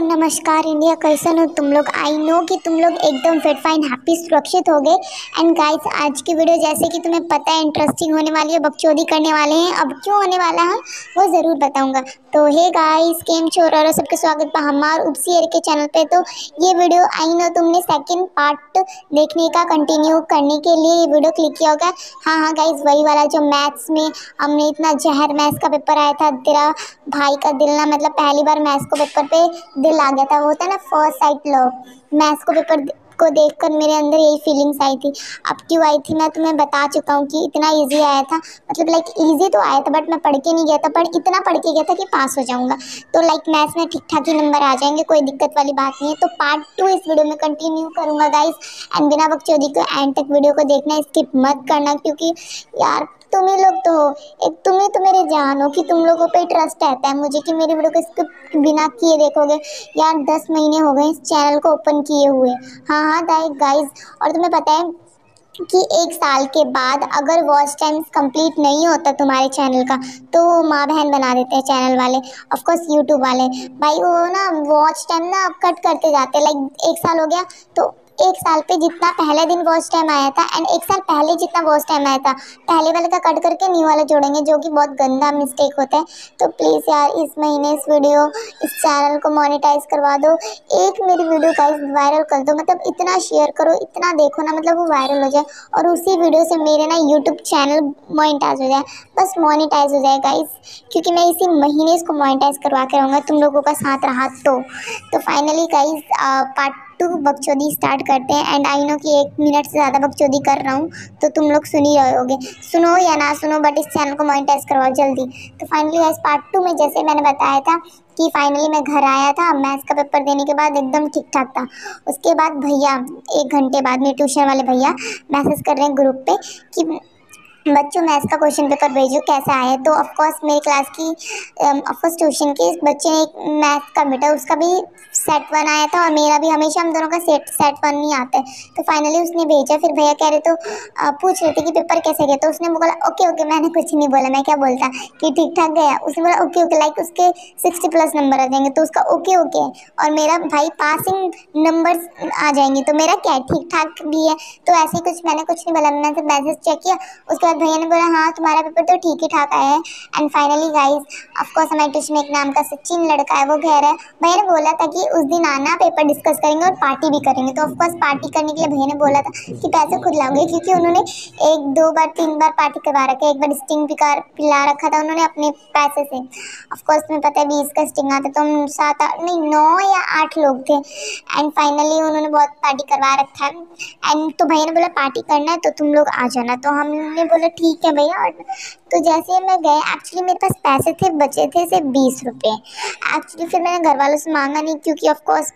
नमस्कार इंडिया, कैसन हो तुम लोग। आई नो कि तुम लोग एकदम फिट फाइन हैप्पी सुरक्षित हो गए। एंड गाइस, आज की वीडियो जैसे कि तुम्हें पता है इंटरेस्टिंग होने वाली है, बकचोदी करने वाले हैं। अब क्यों होने वाला है वो ज़रूर बताऊंगा। तो हे गाइस, केम छोर और सबके स्वागत है हमारे उपसी के चैनल पे। तो ये वीडियो आई नो तुमने सेकंड पार्ट देखने का कंटिन्यू करने के लिए ये वीडियो क्लिक किया होगा। हाँ गाइस, वही वाला जो मैथ्स में हमने इतना जहर मैथ्स का पेपर आया था, तेरा भाई का दिल ना, मतलब पहली बार मैथ्स को पेपर पे दिल आ गया था। वो होता है ना फर्स्ट साइट लव। मैथ्स को पेपर को देखकर मेरे अंदर यही फीलिंग्स आई थी। अब क्यों आई थी मैं तुम्हें बता चुका हूँ कि इतना इजी आया था, मतलब लाइक इजी तो आया था बट मैं पढ़ के नहीं गया था, पर इतना पढ़ के गया था कि पास हो जाऊंगा। तो लाइक मैथ्स में ठीक ठाक ही नंबर आ जाएंगे, कोई दिक्कत वाली बात नहीं है। तो पार्ट 2 इस वीडियो में कंटिन्यू करूंगा गाइस। एंड बिना बकचोदी को एंड तक वीडियो को देखना, स्किप मत करना, क्योंकि यार तुम ही लोग तो हो, एक तुम ही तो मेरे जान हो कि तुम लोगों पे ट्रस्ट रहता है मुझे कि मेरी वीडियो को स्किप बिना किए देखोगे। यार 10 महीने हो गए इस चैनल को ओपन किए हुए। हाँ गाइस, और तुम्हें पता है कि 1 साल के बाद अगर वॉच टाइम्स कंप्लीट नहीं होता तुम्हारे चैनल का तो माँ बहन बना देते हैं चैनल वाले, ऑफ कोर्स यूट्यूब वाले। भाई वो ना वॉच टाइम ना कट करते जाते हैं। लाइक 1 साल हो गया तो 1 साल पे जितना पहले दिन वॉच टाइम आया था एंड 1 साल पहले जितना वॉच टाइम आया था, पहले वाले का कट करके न्यू वाला जोड़ेंगे, जो कि बहुत गंदा मिस्टेक होता है। तो प्लीज़ यार इस महीने इस वीडियो इस चैनल को मोनेटाइज करवा दो। एक मेरी वीडियो गाइस वायरल कर दो, मतलब इतना शेयर करो, इतना देखो ना, मतलब वो वायरल हो जाए और उसी वीडियो से मेरे ना यूट्यूब चैनल मोनेटाइज हो जाए। बस मोनेटाइज हो जाए गाइस, क्योंकि मैं इसी महीने इसको मोनेटाइज करवा के रहूँगा तुम लोगों का साथ रहा तो फाइनली गाइस पार्ट 2 बकचोदी स्टार्ट करते हैं। एंड आई नो कि 1 मिनट से ज़्यादा बकचोदी कर रहा हूँ तो तुम लोग सुन ही रहे होगे, सुनो या ना सुनो, बट इस चैनल को मोनेटाइज करवाओ जल्दी। तो फाइनली गाइस पार्ट 2 में जैसे मैंने बताया था कि फाइनली मैं घर आया था मैथ्स का पेपर देने के बाद, एकदम ठीक ठाक था। उसके बाद भैया 1 घंटे बाद मेरे ट्यूशन वाले भैया मैसेज कर रहे हैं ग्रुप पे कि बच्चों मैथ्स का क्वेश्चन पेपर भेजो कैसा आया। तो ऑफकोर्स मेरी क्लास की ऑफकोर्स ट्यूशन के बच्चे ने एक मैथ्स का बेटा, उसका भी सेट 1 आया था और मेरा भी, हमेशा हम दोनों का सेट 1 नहीं आता है। तो फाइनली उसने भेजा। फिर भैया कह रहे तो पूछ रहे थे कि पेपर कैसे गया। तो उसने बोला ओके, मैंने कुछ नहीं बोला, मैं क्या बोलता कि ठीक ठाक गया। उसने बोला ओके, लाइक उसके 60+ नंबर आ जाएंगे, तो उसका ओके और मेरा भाई पासिंग नंबर आ जाएंगे, तो मेरा क्या ठीक ठाक भी है। तो ऐसे ही कुछ मैंने कुछ नहीं बोला, मैंने मैसेज चेक किया। उसके बाद भैया ने बोला हाँ तुम्हारा पेपर तो ठीक ही ठाक आया है। एंड फाइनली गाइस ऑफकोर्स हमारे ट्यूशन में एक नाम का सचिन लड़का है, वो कह रहा है, भैया ने बोला था कि उस दिन आना, पेपर डिस्कस करेंगे और पार्टी भी करेंगे। तो ऑफकोर्स पार्टी करने के लिए भैया ने बोला था कि पैसे खुद लाओगे, क्योंकि उन्होंने 1 2 बार 3 बार पार्टी करवा रखा है। एक बार स्टिंग पिला रखा था उन्होंने अपने पैसे से। ऑफकोर्स तुम्हें पता है 20 का स्टिंग आता, तो हम 7 8 नहीं 9 या 8 लोग थे। एंड फाइनली उन्होंने बहुत पार्टी करवा रखा है। एंड तो भैया ने बोला पार्टी करना है तो तुम लोग आ जाना। तो हमने बोला ठीक है भैया। और तो जैसे मैं गए, एक्चुअली मेरे पास पैसे थे, बचे थे सिर्फ 20 रुपये। एक्चुअली फिर मैंने घर वालों से मांगा नहीं, क्योंकि ऑफकोर्स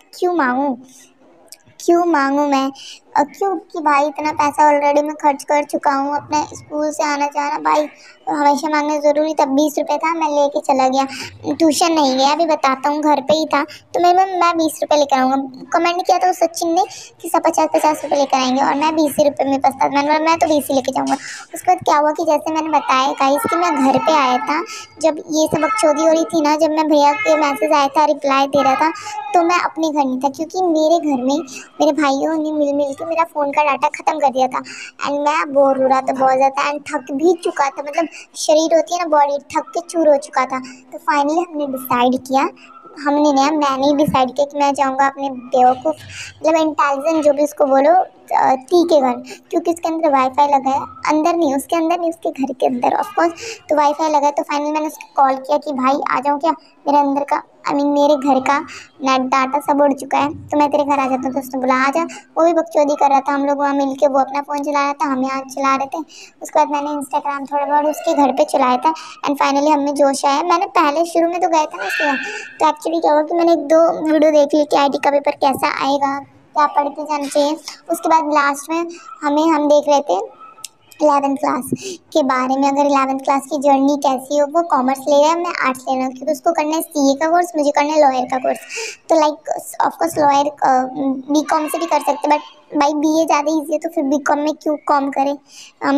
क्यों मांगूँ मैं, क्यों कि भाई इतना पैसा ऑलरेडी मैं खर्च कर चुका हूँ अपने स्कूल से आना जाना। भाई हमेशा मांगना ज़रूरी था। 20 रुपये था, मैं लेके चला गया, ट्यूशन नहीं गया, अभी बताता हूँ, घर पे ही था। तो मैं 20 रुपये लेकर आऊँगा। कमेंट किया था उस सचिन ने कि सब 50 रुपये लेकर आएंगे, और मैं 20 रुपये मेरे पास था। मैंने बोला मैं तो 20 ही लेके जाऊँगा। उसके बाद क्या हुआ कि जैसे मैंने बताया गाइस कि मैं घर पर आया था, जब ये सब बकचोदी हो रही थी ना, जब मैं भैया के मैसेज आया था रिप्लाई दे रहा था, तो मैं अपने घर नहीं था, क्योंकि मेरे घर में मेरे भाइयों ने मिल के मेरा फ़ोन का डाटा ख़त्म कर दिया था। एंड मैं बोर हो रहा था बहुत ज़्यादा, एंड थक भी चुका था, मतलब शरीर होती है ना बॉडी, थक के चूर हो चुका था। तो फाइनली मैंने डिसाइड किया कि मैं जाऊँगा अपने बेवकूफ़, मतलब इंटेलिजेंट जो भी उसको बोलो, टी के घर, क्योंकि उसके अंदर वाईफाई लगा है। अंदर नहीं, उसके अंदर नहीं, उसके घर के अंदर ऑफकोर्स तो वाईफाई लगा है। तो फाइनली मैंने उसको कॉल किया कि भाई आ जाऊँ क्या, मेरे अंदर का मेरे घर का नेट डाटा सब उड़ चुका है, तो मैं तेरे घर आ जाता हूँ। तो उसने बोला आ जा। वो भी बकचोदी कर रहा था, हम लोग वहाँ मिल के, वो अपना फ़ोन चला रहा था, हम यहाँ चला रहे थे। उसके बाद मैंने इंस्टाग्राम थोड़ा बहुत उसके घर पे चलाया था। एंड फाइनली हमें जोश आया, मैंने पहले शुरू में तो गया था ना इसलिए। तो एक्चुअली क्या हुआ कि मैंने 1 2 वीडियो देख ली कि IT का पेपर कैसा आएगा, क्या पढ़ के जाना चाहिए। उसके बाद लास्ट में हम देख रहे थे 11th क्लास के बारे में, अगर 11th क्लास की जर्नी कैसी हो। वो कॉमर्स ले रहा है, मैं आर्ट्स ले रहा हूँ, क्योंकि उसको करना है CA का कोर्स, मुझे करना है लॉयर का कोर्स। तो लाइक ऑफकोर्स लॉयर BCom से भी कर सकते, बट भाई BA ज़्यादा ईजी है, तो फिर BCom में क्यों कॉम करें, हम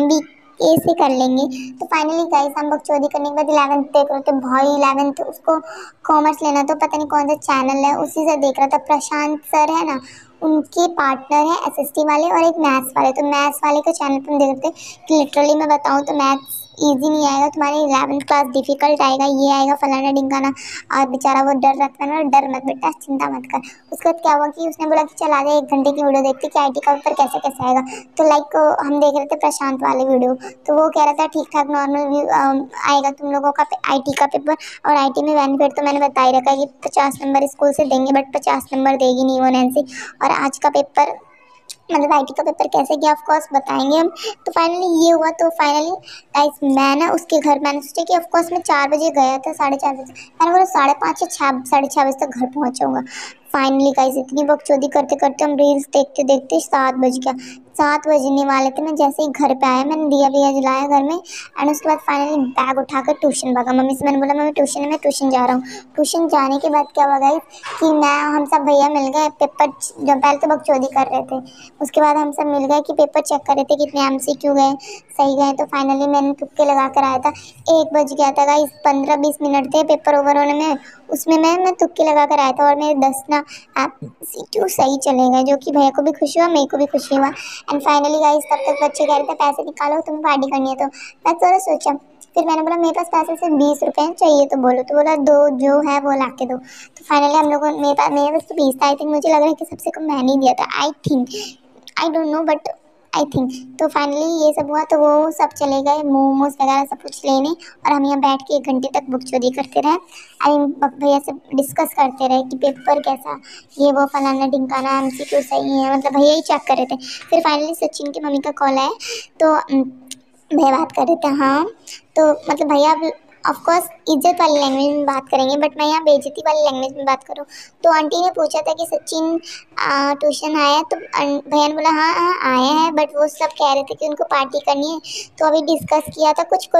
ए से कर लेंगे। तो फाइनली गाइस हम बकचोदी करने के बाद 11th देख रहे थे भाई। 11th उसको कॉमर्स लेना, तो पता नहीं कौन सा चैनल है उसी से देख रहा था। प्रशांत सर है ना, उनके पार्टनर है एसएसटी वाले और एक मैथ्स वाले। तो मैथ्स वाले के चैनल पर हम देख रहे थे कि लिटरली मैं बताऊँ तो मैथ्स इजी नहीं आएगा तुम्हारे, 11th क्लास डिफिकल्ट आएगा, ये आएगा फलाना ढिंकाना। और बेचारा वो डर रखता है ना, डर मत बेटा, चिंता मत कर। उसके बाद क्या हुआ कि उसने बोला कि चल आ जाए 1 घंटे की वीडियो देखते कि आईटी का पेपर कैसे कैसे आएगा। तो लाइक हम देख रहे थे प्रशांत वाले वीडियो, तो वो कह रहा था ठीक ठाक नॉर्मल आएगा तुम लोगों का आईटी का पेपर। और आईटी में बेनिफिट तो मैंने बता ही रखा है कि 50 नंबर स्कूल से देंगे, बट 50 नंबर देगी नहीं वो नैन्सी। और आज का पेपर मतलब आईटी का पेपर कैसे गया ऑफ कोर्स बताएंगे हम। तो फाइनली ये हुआ। तो फाइनली गाइस मैं ना उसके घर, मैंने सोचा कि ऑफ कोर्स मैं 4 बजे गया था, 4:30 बजे, मैंने बोला 5:30 या 6:30 बजे तक घर पहुंच जाऊंगा। फाइनली गाइस इतनी बकचोदी करते करते हम रील्स देखते देखते 7 बज गया। 7 बजने वाले थे। मैं जैसे ही घर पे आया मैंने दिया विया जलाया घर में, एंड उसके बाद फाइनली बैग उठाकर ट्यूशन भागा। मम्मी से मैंने बोला मम्मी ट्यूशन है, मैं ट्यूशन जा रहा हूँ। ट्यूशन जाने के बाद क्या हुआ गाइस कि हम सब भैया मिल गए पेपर, जब पहले तो बकचोदी कर रहे थे, उसके बाद हम सब मिल गए कि पेपर चेक कर रहे थे कितने एमसीक्यू गए, सही गए। तो फाइनली मैंने तुक्के लगा कर आया था। 1 बज गया था गाइस, 15-20 मिनट थे पेपर ओवर होने में, उसमें मैं तुक्के लगा कर आया था और मेरे 10 ना एमसीक्यू सही चले गए, जो कि भैया को भी खुशी हुआ, मेरे को भी खुशी हुआ। एंड फाइनली गाइस तब तक बच्चे कह रहे थे पैसे निकालो तुम्हें पार्टी करनी है। तो मैं थोड़ा सोचा, फिर मैंने बोला मेरे पास पैसे सिर्फ 20 रुपये हैं, चाहिए तो बोलो। तो बोला दो जो है वो ला के दो। तो फाइनली हम लोगों मेरे पास तो 20 था। आई थिंक मुझे लग रहा है कि सबसे कम मैंने ही दिया था, I think, I don't know but I think. तो फाइनली ये सब हुआ। तो वो सब चले गए मोमोज वगैरह सब कुछ लेने, और हम यहाँ बैठ के 1 घंटे तक बुकचोदी करते रहे। आई मीन भैया से डिस्कस करते रहे कि पेपर कैसा, ये वो फलाना ढिंकाना, एमसीक्यू सही है, मतलब भैया ही चेक कर रहे थे। फिर फाइनली सचिन की मम्मी का कॉल आया, तो भैया बात कर रहे थे। हाँ तो मतलब भैया ऑफकोर्स इज्जत वाली लैंग्वेज में बात करेंगे, बट मैं यहाँ बेइज्जती वाली लैंग्वेज में बात करूँ। तो आंटी ने पूछा था कि सचिन ट्यूशन आया, तो भैया ने बोला हाँ हाँ आए हैं, बट वो सब कह रहे थे कि उनको पार्टी करनी है। तो अभी डिस्कस किया था कुछ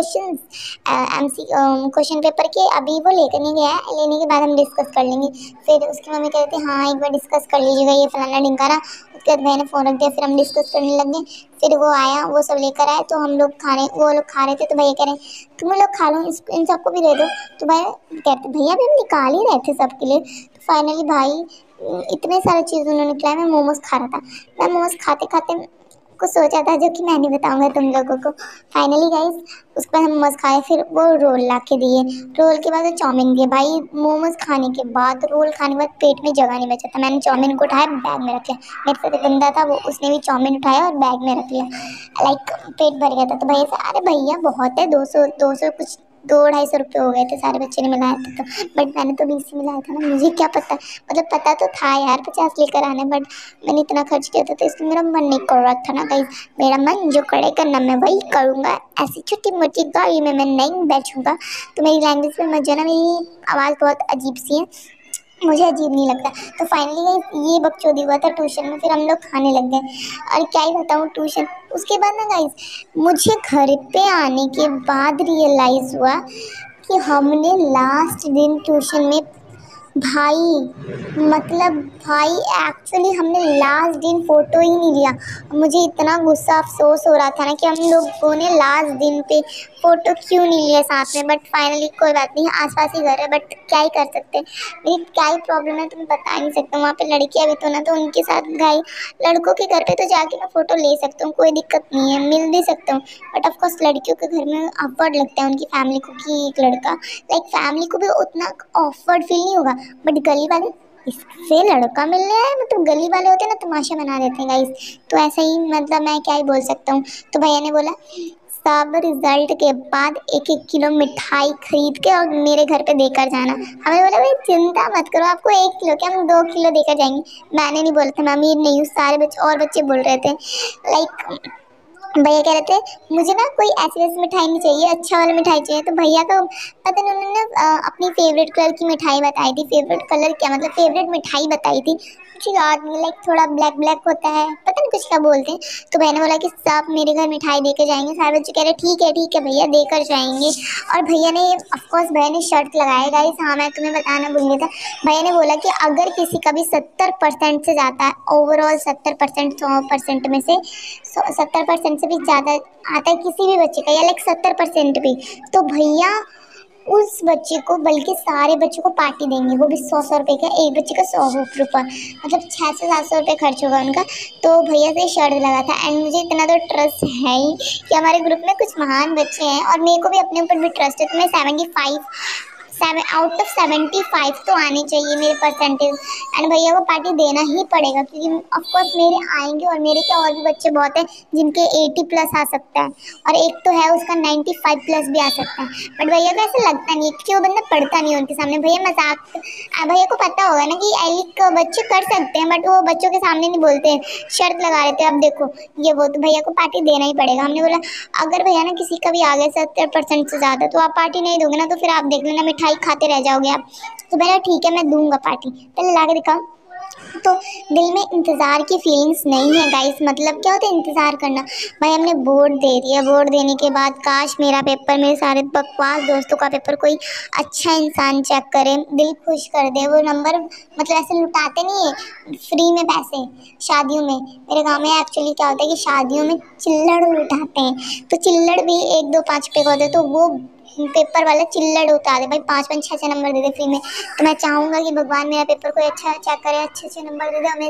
क्वेश्चन पेपर के, अभी वो लेकर नहीं गया है, लेने के बाद हम डिस्कस कर लेंगे। फिर उसकी मम्मी कह रहे थे हाँ एक बार डिस्कस कर लीजिएगा ये फलाना ढिंकाना। उसके बाद भैया ने फ़ोन रख दिया, फिर हम डिस्कस करने लग गए। फिर वो आया, वो सब लेकर आए, तो हम लोग वो लोग खा रहे थे। तो भैया कह रहे हैं तुम लोग खा लो, इन सबको भी दे दो। तो भाई कहते भैया भी हम निकाल ही रहे थे सबके लिए। तो फाइनली भाई इतने सारे चीज़ उन्होंने खिलाया। मैं मोमोज खा रहा था। मैं मोमोज खाते खाते कुछ सोचा था जो कि मैं नहीं बताऊंगा तुम लोगों को। फाइनली गाइस उसके बाद हम मोमोज खाए, फिर वो रोल ला के दिए, रोल के बाद वो चाउमीन दिए। भाई मोमोज खाने के बाद, रोल खाने के बाद पेट में जगह नहीं बचा था। मैंने चाउमीन को उठाया बैग में रख लिया, मेरे से तो बंदा था वो, उसने भी चाउमीन उठाया और बैग में रख लिया। लाइक पेट भर गया था। तो भैया से अरे भैया बहुत है, 200 कुछ 200-250 रुपये हो गए थे, सारे बच्चे ने मिलाया था। तो बट मैंने तो 20 ही मिलाया था ना, मुझे क्या पता, मतलब पता तो था यार 50 लेकर आने, बट मैंने इतना खर्च किया था तो इसलिए मेरा मन नहीं कर रहा था ना गाइस। मेरा मन जो करेगा ना मैं वही करूँगा, ऐसी छोटी मोटी गाड़ी में मैं नहीं बैठूंगा। तो मेरी लैंग्वेज में मजा ना, मेरी आवाज़ बहुत अजीब सी है, मुझे अजीब नहीं लगता। तो फाइनली ये बकचोदी हुआ था ट्यूशन में। फिर हम लोग खाने लग गए, और क्या ही बताऊँ ट्यूशन। उसके बाद ना गाइस मुझे घर पे आने के बाद रियलाइज़ हुआ कि हमने लास्ट दिन ट्यूशन में भाई, मतलब भाई एक्चुअली हमने लास्ट दिन फ़ोटो ही नहीं लिया। मुझे इतना गुस्सा अफसोस हो रहा था ना कि हम लोगों ने लास्ट दिन पे फ़ोटो क्यों नहीं लिया साथ में। बट फाइनली कोई बात नहीं, आसपास ही घर है, बट क्या ही कर सकते हैं। मेरी क्या ही प्रॉब्लम है तुम्हें बता नहीं सकता। वहाँ पे लड़कियाँ भी तो ना, तो उनके साथ भाई लड़कों के घर पे तो जाके मैं फ़ोटो ले सकता हूँ, कोई दिक्कत नहीं है, मिल भी सकता हूँ। बट ऑफकोर्स लड़कियों के घर में ऑकवर्ड लगता है उनकी फैमिली को कि एक लड़का, लाइक फैमिली को भी उतना ऑकवर्ड फील नहीं होगा, बट गली वाले इससे लड़का मिलने आए, मतलब गली वाले होते हैं ना तमाशा बना देते हैं गाइस। तो ऐसा ही, मतलब मैं क्या ही बोल सकता हूँ। तो भैया ने बोला सब रिजल्ट के बाद 1-1 किलो मिठाई खरीद के और मेरे घर पे देकर जाना। हमें बोला भाई चिंता मत करो, आपको 1 किलो क्या, हम 2 किलो देकर जाएंगे। मैंने नहीं बोला था, मैं अमीर नहीं हूँ, सारे बच्चे और बच्चे बोल रहे थे। लाइक भैया कह रहे थे मुझे ना कोई ऐसी वैसी मिठाई नहीं चाहिए, अच्छा वाला मिठाई चाहिए। तो भैया का पता नहीं उन्होंने अपनी फेवरेट कलर की मिठाई बताई थी। फेवरेट कलर क्या, मतलब फेवरेट मिठाई बताई थी, कुछ याद नहीं, लाइक थोड़ा ब्लैक ब्लैक होता है, पता नहीं कुछ क्या बोलते हैं। तो भैया ने बोला कि सब मेरे घर मिठाई देकर जाएंगे। सारे बच्चे कह रहे ठीक है भैया देकर जाएंगे। और भैया ने ऑफकोर्स भैया ने शर्त लगाया गाइस, हाँ मैं तुम्हें बताना भूल गया था। भैया ने बोला कि अगर किसी का भी 70% से जाता है, ओवरऑल 70%, 100% में से 70% से भी ज़्यादा आता है किसी भी बच्चे का, या लाइक 70% भी, तो भैया उस बच्चे को, बल्कि सारे बच्चों को पार्टी देंगे, वो भी 100-100 रुपये का, एक बच्चे का 100 रुपये, मतलब 600-700 रुपये खर्च होगा उनका। तो भैया से शर्त लगा था, एंड मुझे इतना तो ट्रस्ट है ही कि हमारे ग्रुप में कुछ महान बच्चे हैं, और मेरे को भी अपने ऊपर भी ट्रस्ट है, तो मैं 75 तो आनी चाहिए मेरे परसेंटेज, एंड भैया को पार्टी देना ही पड़ेगा, क्योंकि ऑफकोर्स मेरे आएंगे, और मेरे क्या और भी बच्चे बहुत हैं जिनके 80+ आ सकता है, और एक तो है उसका 95+ भी आ सकता है, बट भैया को ऐसा लगता नहीं है क्योंकि वो बंदा पढ़ता नहीं है उनके सामने। भैया मजाक, भैया को पता होगा ना कि एलिक बच्चे कर सकते हैं, बट वो बच्चों के सामने नहीं बोलते हैं, शर्त लगा रहे थे अब देखो ये वो, तो भैया को पार्टी देना ही पड़ेगा। हमने बोला अगर भैया ना किसी का भी आ गया 70% से ज़्यादा, तो आप पार्टी नहीं दोगे ना, तो फिर आप देख लेना मिठाई खाते रह जाओगे आप। तो भैया ठीक है मैं दूंगा पार्टी, पहले ला के दिखाओ। तो दिल में इंतज़ार की फीलिंग्स नहीं है गाइस, मतलब क्या होता है इंतज़ार करना। भाई हमने बोर्ड दे दिया, बोर्ड देने के बाद काश मेरा पेपर, मेरे सारे बकवास दोस्तों का पेपर कोई अच्छा इंसान चेक करे, दिल खुश कर दे। वो नंबर मतलब ऐसे लुटाते नहीं है फ्री में पैसे शादियों में, मेरे गाँव में एक्चुअली क्या होता है कि शादियों में चिल्लड़ लुटाते हैं, तो चिल्लड़ भी 1-2-5 रुपये का होता है, तो वो पेपर वाला चिल्लड़ उतार दे भाई, 5-5 6-6 नंबर दे दे फ्री में। तो मैं चाहूँगा कि भगवान मेरा पेपर कोई अच्छा चेक करे, अच्छे नंबर दे दे, हमें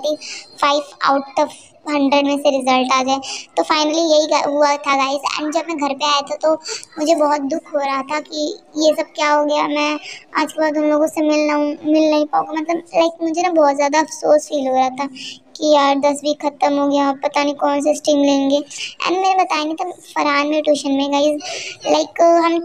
75/100 में से रिजल्ट आ जाए। तो फाइनली यही हुआ था गाइस। एंड जब मैं घर पे आया था तो मुझे बहुत दुख हो रहा था कि ये सब क्या हो गया, मैं आज के बाद उन लोगों से मिल नहीं पाऊँगा, मतलब लाइक मुझे ना बहुत ज़्यादा अफसोस फील हो रहा था कि यार 10वीं ख़त्म हो गया, पता नहीं कौन से स्ट्रीम लेंगे। एंड मैंने बताया नहीं था फरहान में ट्यूशन में गाइस, लाइक हम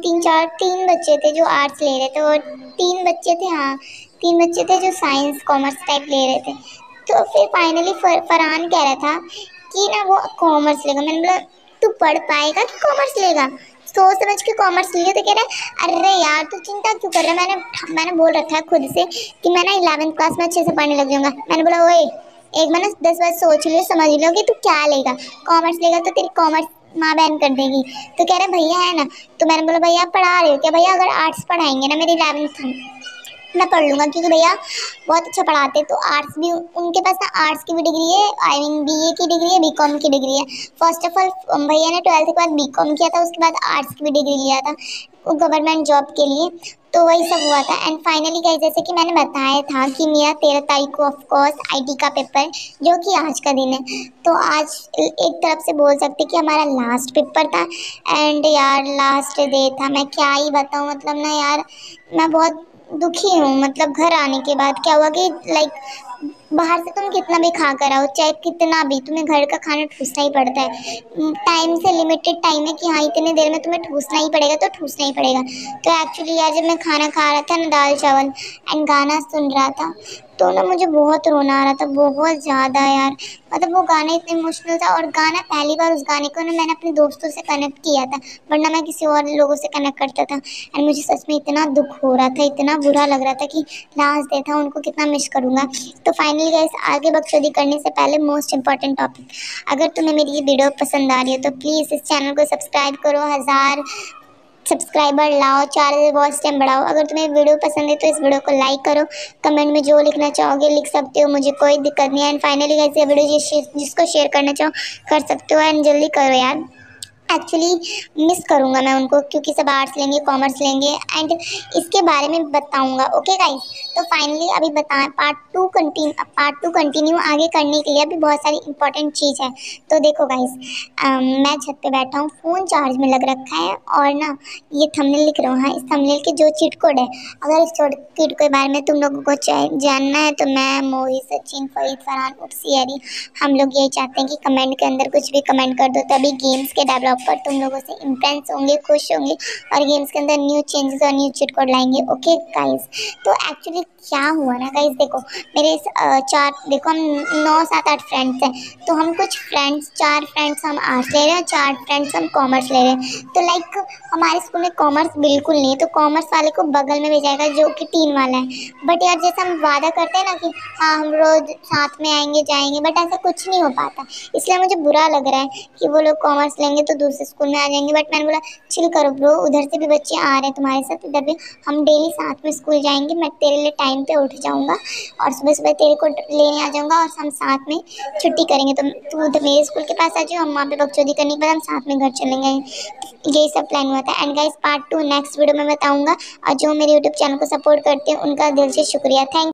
3 बच्चे थे जो आर्ट्स ले रहे थे, और 3 बच्चे थे, हाँ 3 बच्चे थे जो साइंस कॉमर्स टाइप ले रहे थे। तो फिर फाइनली फरहान कह रहा था कि ना वो कॉमर्स लेगा। मैंने बोला तू पढ़ पाएगा कि कॉमर्स लेगा, सोच समझ के कॉमर्स लिया। तो कह रहा है अरे यार तू चिंता क्यों कर रहा है, मैंने बोल रखा है खुद से कि मैं ना 11वीं क्लास में अच्छे से पढ़ने लग जाऊँगा। मैंने बोला ओए एक बार ना 10 बार सोच लियो, समझ लो कि तू क्या लेगा, कॉमर्स लेगा तो तेरी कॉमर्स माँ बहन कर देगी। तो कह रहे भैया है ना, तो मैंने बोला भैया आप पढ़ा रहे हो क्या? भैया अगर आर्ट्स पढ़ाएंगे ना मेरी 11th मैं पढ़ लूँगा, क्योंकि भैया बहुत अच्छा पढ़ाते। तो आर्ट्स भी उनके पास ना, आर्ट्स की भी डिग्री है, आई मीन बीए की डिग्री है, बीकॉम की डिग्री है। फर्स्ट ऑफ ऑल भैया ने 12th के बाद बीकॉम किया था, उसके बाद आर्ट्स की भी डिग्री लिया था गवर्नमेंट जॉब के लिए। तो वही सब हुआ था। एंड फाइनली गाइस जैसे कि मैंने बताया था कि मेरा 13 तारीख को ऑफकोर्स आईटी का पेपर, जो कि आज का दिन है। तो आज एक तरफ से बोल सकते कि हमारा लास्ट पेपर था, एंड यार लास्ट डे था। मैं क्या ही बताऊँ, मतलब ना यार मैं बहुत दुखी हूँ। मतलब घर आने के बाद क्या हुआ कि लाइक बाहर से तुम कितना भी खा कर आओ, चाहे कितना भी, तुम्हें घर का खाना ठूसना ही पड़ता है। टाइम से लिमिटेड टाइम है कि हाँ इतने देर में तुम्हें ठूसना ही पड़ेगा, तो ठूसना ही पड़ेगा। तो एक्चुअली यार जब मैं खाना खा रहा था ना, दाल चावल एंड गाना सुन रहा था, तो ना मुझे बहुत रोना आ रहा था, बहुत ज़्यादा यार। मतलब वो गाना इतना इमोशनल था, और गाना पहली बार उस गाने को ना मैंने अपने दोस्तों से कनेक्ट किया था, वरना मैं किसी और लोगों से कनेक्ट करता था। एंड मुझे सच में इतना दुख हो रहा था, इतना बुरा लग रहा था कि लास्ट डे था, उनको कितना मिस करूँगा। तो फाइनली गाइस आगे बकचोदी करने से पहले मोस्ट इंपॉर्टेंट टॉपिक, अगर तुम्हें मेरी ये वीडियो पसंद आ रही है तो प्लीज़ इस चैनल को सब्सक्राइब करो, 1000 सब्सक्राइबर लाओ, 4000 वॉच टाइम बढ़ाओ। अगर तुम्हें वीडियो पसंद है तो इस वीडियो को लाइक करो, कमेंट में जो लिखना चाहोगे लिख सकते हो, मुझे कोई दिक्कत नहीं है। एंड फाइनली गाइस ये वीडियो जिसको शेयर करना चाहो कर सकते हो, एंड जल्दी करो यार, एक्चुअली मिस करूँगा मैं उनको, क्योंकि सब आर्ट्स लेंगे कॉमर्स लेंगे, एंड इसके बारे में बताऊँगा। ओके गाइस, तो फाइनली अभी बताएं पार्ट टू कंटिन्यू आगे करने के लिए अभी बहुत सारी इंपॉर्टेंट चीज़ है। तो देखो गाइस, मैं छत पे बैठा हूँ, फ़ोन चार्ज में लग रखा है, और ना ये थंबनेल लिख रहा हूँ। हाँ, इस थंबनेल के जो चीट कोड है, अगर इस चीट कोड के बारे में तुम लोगों को जानना है, तो मैं मोहित, सचिन, फरीद, फरहान, उपसियरी, हम लोग यही चाहते हैं कि कमेंट के अंदर कुछ भी कमेंट कर दो, तभी गेम्स के डेवलपर तुम लोगों से इम्प्रेस होंगे, खुश होंगे, और गेम्स के अंदर न्यू चेंजेस और न्यू चीट कोड लाएंगे। ओके गाइस, तो एक्चुअली क्या हुआ ना गाइस, देखो मेरे देखो हम 9 7 8 फ्रेंड्स हैं, तो हम कुछ फ्रेंड्स 4 फ्रेंड्स हम आर्ट्स ले रहे हैं, 4 फ्रेंड्स हम कॉमर्स ले रहे हैं। तो लाइक हमारे स्कूल में कॉमर्स बिल्कुल नहीं है, तो कॉमर्स वाले को बगल में भेजाएगा जो कि 3 वाला है। बट यार जैसे हम वादा करते हैं ना कि हाँ हम रोज साथ में आएंगे जाएंगे, बट ऐसा कुछ नहीं हो पाता, इसलिए मुझे बुरा लग रहा है कि वो लोग कॉमर्स लेंगे तो उस स्कूल में आ जाएंगे। बट मैंने बोला चिल करो ब्रो, उधर से भी बच्चे आ रहे हैं तुम्हारे साथ, इधर भी हम डेली साथ में स्कूल जाएंगे। मैं तेरे लिए टाइम पे उठ जाऊंगा और सुबह सुबह तेरे को लेने आ जाऊंगा और हम साथ में छुट्टी करेंगे। तो तू उधर मेरे स्कूल के पास आ जाओ, हम वहाँ पे बकचोदी करने के बाद हम साथ में घर चलेंगे। यही सब प्लान हुआ था। And guys part 2 next video में बताऊंगा। और जो मेरे यूट्यूब चैनल को सपोर्ट करते हैं उनका दिल से शुक्रिया। थैंक